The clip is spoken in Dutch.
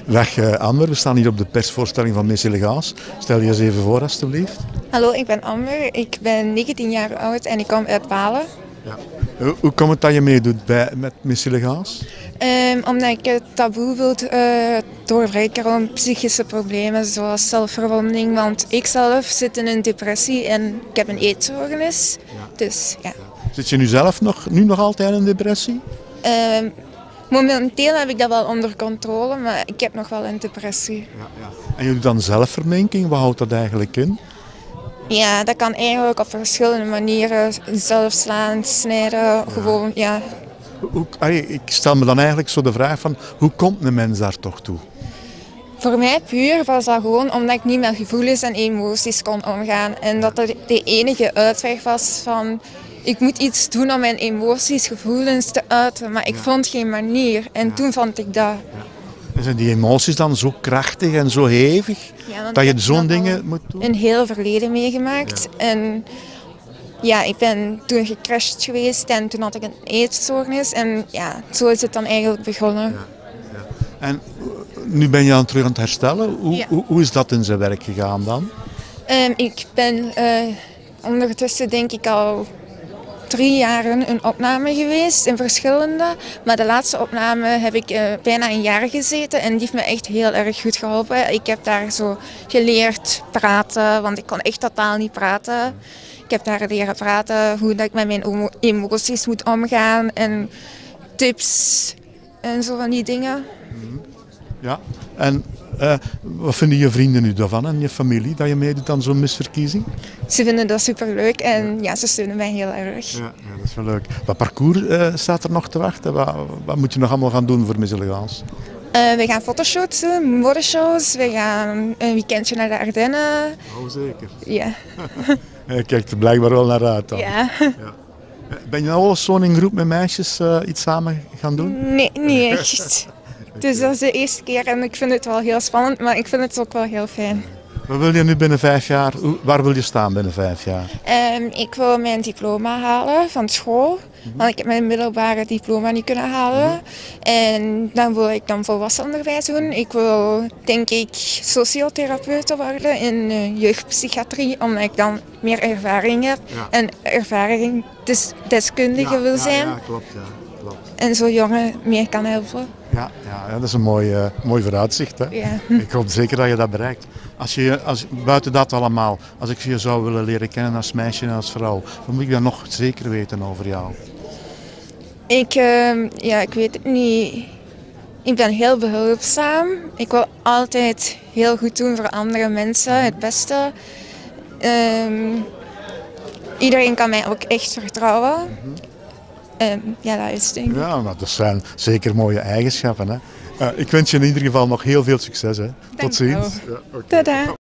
Dag Amber, we staan hier op de persvoorstelling van Miss Elegance. Stel je eens even voor alstublieft. Hallo, ik ben Amber. Ik ben 19 jaar oud en ik kom uit Balen. Ja. Hoe komt het dat je meedoet met Miss Elegance? Omdat ik het taboe wil doorbreken rond psychische problemen zoals zelfverwonding. Want ik zelf zit in een depressie en ik heb een eetstoornis. Ja. Dus ja. Zit je nu zelf nog altijd in een depressie? Momenteel heb ik dat wel onder controle, maar ik heb nog wel een depressie. Ja, ja. En je doet dan zelfverminking, wat houdt dat eigenlijk in? Ja, dat kan eigenlijk op verschillende manieren. Zelf slaan, snijden, gewoon, ja. Ik stel me dan eigenlijk zo de vraag van, hoe komt een mens daar toch toe? Voor mij puur was dat gewoon omdat ik niet met gevoelens en emoties kon omgaan. En dat er de enige uitweg was van, ik moet iets doen om mijn emoties, gevoelens te uiten. Maar ik vond geen manier. En toen vond ik dat. Ja. En zijn die emoties dan zo krachtig en zo hevig, dat je zo'n dingen moet doen? Een heel verleden meegemaakt. Ja. En ja, ik ben toen gecrashed geweest en toen had ik een eetstoornis. En ja, zo is het dan eigenlijk begonnen. Ja. Ja. En nu ben je terug aan het herstellen. Hoe is dat in zijn werk gegaan dan? Ik ben ondertussen denk ik al 3 jaar een opname geweest in verschillende. Maar de laatste opname heb ik bijna een jaar gezeten en die heeft me echt heel erg goed geholpen. Ik heb daar zo geleerd praten, want ik kon echt totaal niet praten. Ik heb daar leren praten, hoe dat ik met mijn emoties moet omgaan en tips en zo van die dingen. Ja, en wat vinden je vrienden nu daarvan en je familie, dat je meedoet aan zo'n misverkiezing? Ze vinden dat superleuk en ja, ze steunen mij heel erg. Ja, dat is wel leuk. Wat parcours staat er nog te wachten? Wat moet je nog allemaal gaan doen voor Miss Elegance? We gaan fotoshoots doen, modeshows, we gaan een weekendje naar de Ardennen. Oh, zeker. Ja. Je kijkt er blijkbaar wel naar uit dan. Ja. Ja. Ben je nou al eens zo in een groep met meisjes iets samen gaan doen? Nee, niet echt. Dus dat is de eerste keer en ik vind het wel heel spannend, maar ik vind het ook wel heel fijn. Wat wil je nu binnen 5 jaar? Waar wil je staan binnen 5 jaar? Ik wil mijn diploma halen van school, want ik heb mijn middelbare diploma niet kunnen halen. En dan wil ik dan volwassenenonderwijs doen. Ik wil denk ik sociotherapeut worden in jeugdpsychiatrie, omdat ik dan meer ervaring heb en ervaringsdeskundige wil zijn. Ja, klopt. Ja. En zo jongeren meer kan helpen. Ja, dat is een mooi vooruitzicht. Hè? Ja. Ik hoop zeker dat je dat bereikt. Buiten dat allemaal, als ik je zou willen leren kennen als meisje en als vrouw, dan moet ik dat nog zeker weten over jou. Ik weet het niet. Ik ben heel behulpzaam. Ik wil altijd heel goed doen voor andere mensen, het beste. Iedereen kan mij ook echt vertrouwen. Ja, dat is het ding. Ja, maar dat zijn zeker mooie eigenschappen. Hè? Ik wens je in ieder geval nog heel veel succes. Hè. Tot ziens. Ja, okay. Tada.